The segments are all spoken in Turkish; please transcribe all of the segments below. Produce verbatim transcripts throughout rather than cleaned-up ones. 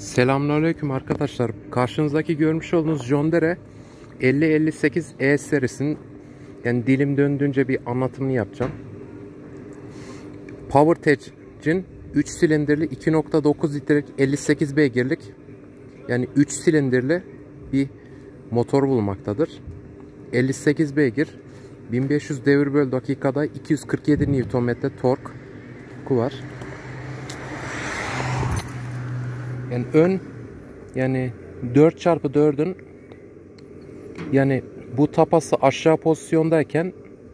Selamünaleyküm arkadaşlar. Karşınızdaki görmüş olduğunuz John Deere elli elli sekiz E serisinin, yani dilim döndüğünce bir anlatımını yapacağım. PowerTech'in üç silindirli iki nokta dokuz litrelik elli sekiz beygirlik, yani üç silindirli bir motor bulmaktadır. elli sekiz beygir, bin beş yüz devir bölü dakikada iki yüz kırk yedi Newton metre torku var. Yani ön, yani dört çarpı dördün, yani bu tapası aşağı pozisyondayken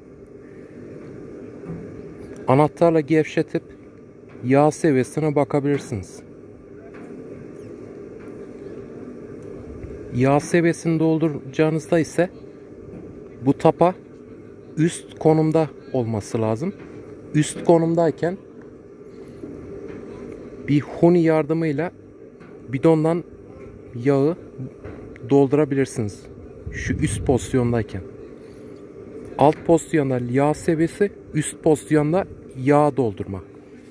anahtarla gevşetip yağ seviyesine bakabilirsiniz. Yağ seviyesini dolduracağınızda ise bu tapa üst konumda olması lazım. Üst konumdayken bir huni yardımıyla bidondan yağı doldurabilirsiniz. Şu üst pozisyondayken. Alt pozisyonda yağ seviyesi, üst pozisyonda yağ doldurma.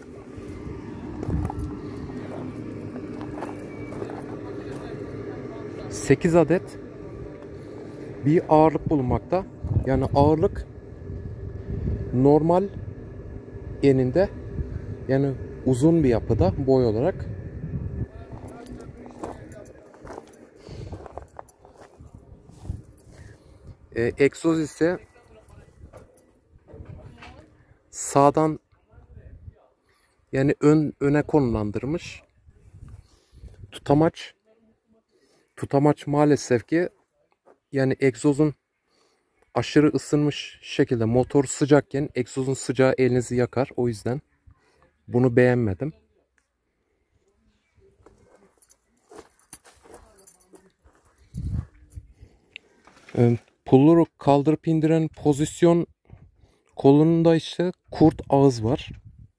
sekiz adet bir ağırlık bulunmakta. Yani ağırlık normal eninde, yani uzun bir yapıda boy olarak. Ee, egzoz ise sağdan, yani ön öne konumlandırmış. Tutamaç tutamaç maalesef ki, yani egzozun aşırı ısınmış şekilde, motor sıcakken egzozun sıcağı elinizi yakar. O yüzden bunu beğenmedim. Ee, pulları kaldırıp indiren pozisyon kolunda işte kurt ağız var.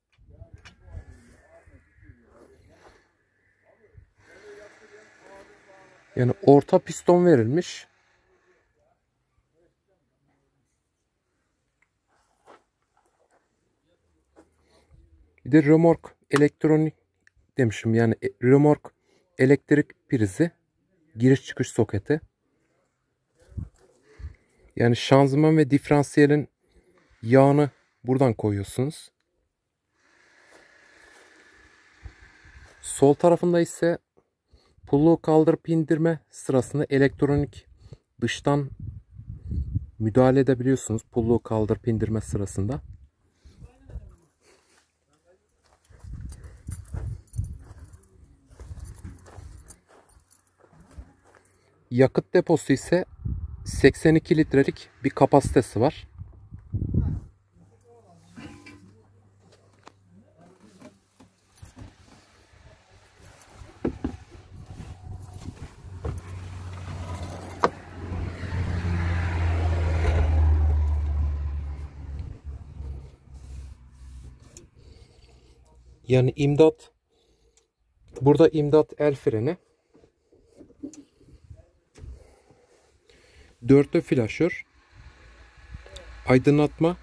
Yani orta piston verilmiş. Bir de römork elektronik demişim, yani römork elektrik prizi, giriş çıkış soketi. Yani şanzıman ve diferansiyelin yağını buradan koyuyorsunuz. Sol tarafında ise pulluğu kaldırıp indirme sırasında elektronik dıştan müdahale edebiliyorsunuz pulluğu kaldırıp indirme sırasında. Yakıt deposu ise seksen iki litrelik bir kapasitesi var. Yani imdat, burada imdat el freni, dörtlü flaşör, aydınlatma,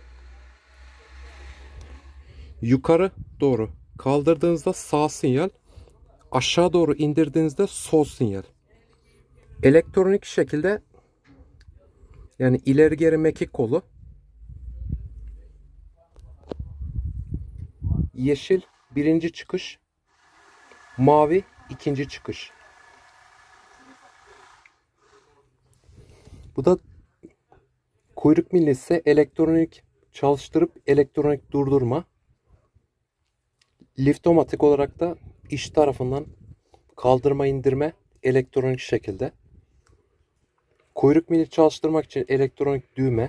yukarı doğru kaldırdığınızda sağ sinyal, aşağı doğru indirdiğinizde sol sinyal. Elektronik şekilde, yani ileri geri mekik kolu, yeşil birinci çıkış, mavi ikinci çıkış. Bu da kuyruk mili ise elektronik çalıştırıp elektronik durdurma. Liftomatik olarak da iç tarafından kaldırma indirme elektronik şekilde. Kuyruk mili çalıştırmak için elektronik düğme.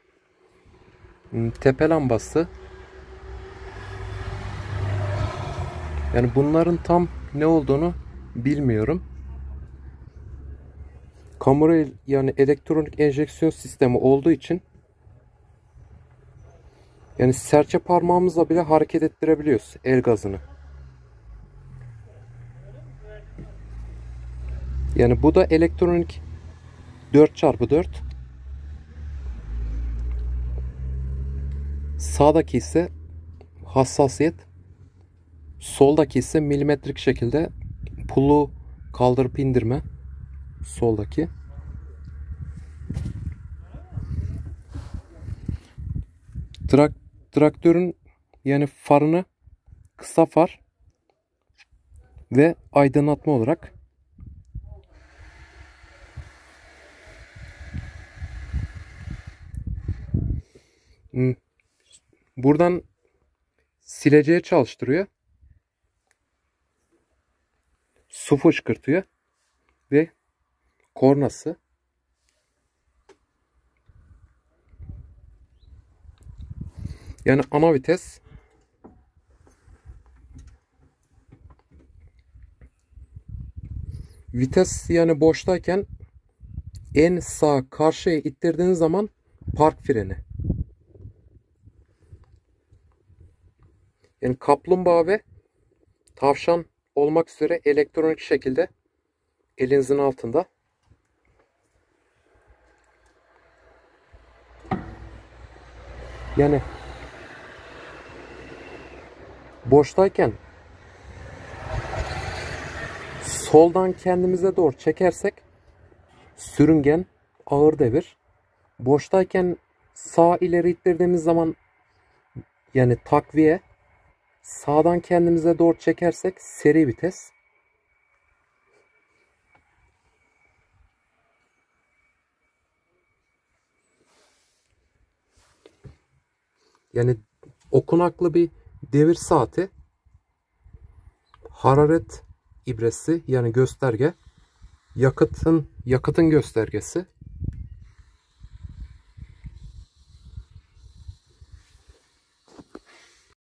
Tepe lambası. Yani bunların tam ne olduğunu bilmiyorum. Kamera, yani elektronik enjeksiyon sistemi olduğu için, yani serçe parmağımızla bile hareket ettirebiliyoruz el gazını. Yani bu da elektronik dört çarpı dört. Sağdaki ise hassasiyet, soldaki ise milimetrik şekilde pulu kaldırıp indirme. Soldaki. Trak, traktörün yani farını kısa far ve aydınlatma olarak. Buradan sileceği çalıştırıyor. Su fışkırtıyor. Ve kornası. Yani ana vites. Vites yani boştayken en sağ karşıya ittirdiğiniz zaman park freni. Yani kaplumbağa ve tavşan olmak üzere elektronik şekilde elinizin altında. Yani boştayken soldan kendimize doğru çekersek sürüngen ağır devir. Boştayken sağ ileri ittirdiğimiz zaman yani takviye, sağdan kendimize doğru çekersek seri vites. Yani okunaklı bir devir saati, hararet ibresi yani gösterge, yakıtın yakıtın göstergesi.